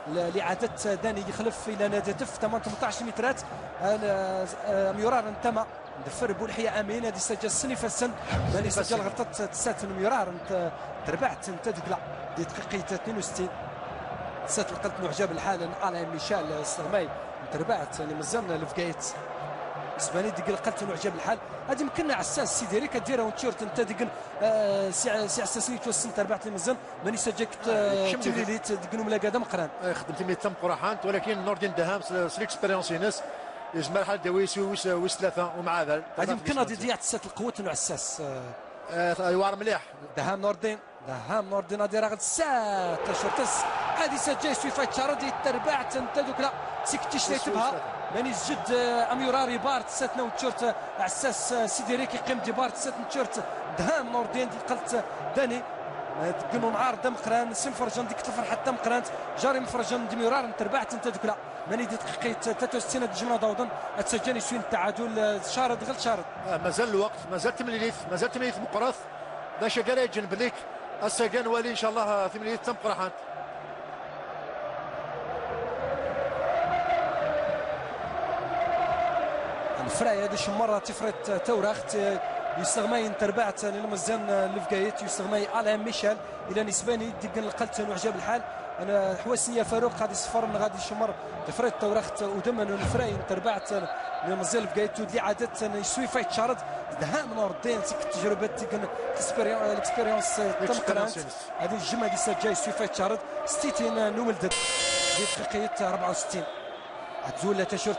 لإعادة داني يخلف إلى نادف 18 مترات. ميرار انتمى دفر بولحية امين هذه سجل سنيف السن ماني سجل غلطة تسات ميرار انت تربعت انت دقلا دي دقيقة 62 تسات لقلت معجب الحال على ميشيل السغماي تربعت يعني مازال لفقايت اسباني ديك لقلت معجب الحال هذه يمكن عساس سيديري كديرها ونتشيرت انت ديك سي عساسني توسن تربعت لي مازال ماني سجلت تمليليت ديك ملا قدام قران خدمت مي تم قراحانت ولكن نور الدين دهام سليكسبيريونس ينس يجمع الحال داويس ويس ثلاثه ومع هذا هذه يمكن هذه ضيعت سات القوه تاع عساس يوار مليح دهام نور الدين هذه راه سات شرطس هذه سجل شوي فايت شارد تربعت انت دوك لا سكتي شريت بها ماني جد اميراري بارت سات نو تشورت عساس سيديريك يقيم دي بارت سات تشورت دهام نور الدين قلت داني تقنوا نعار دم قران سيم فرجان ديك الفرحه حتى مقرانت جاري مفرجان دميرار تربعت انت دوك لا ماني دقيقه 63 الجمله داودن تسجلني شويه التعادل شارد غير شارد مازال الوقت مازال تمليليت مقراث باش كاع يجنب ليك السكن ولي ان شاء الله تمليليت تم قراحات الفراي هذه شي مره تفرت توراخت يستغماين تربعت للمزيان لفقايت يستغماي على ميشيل الى نسباني ديك القلت وعجاب الحال انا حواسنيه فاروق غادي صفر غادي شمر تفرت توراخت ودمن الفراي تربعت للمزيان لفقايت ودي عادت يسوي فايت شارد دهام نور الدين ديك التجربه ديك الاكسبيريونس تم قرانت هذه الجمعه دي سجاي يسوي فايت شارد 60 نولد دقيقه 64 تزول تشورت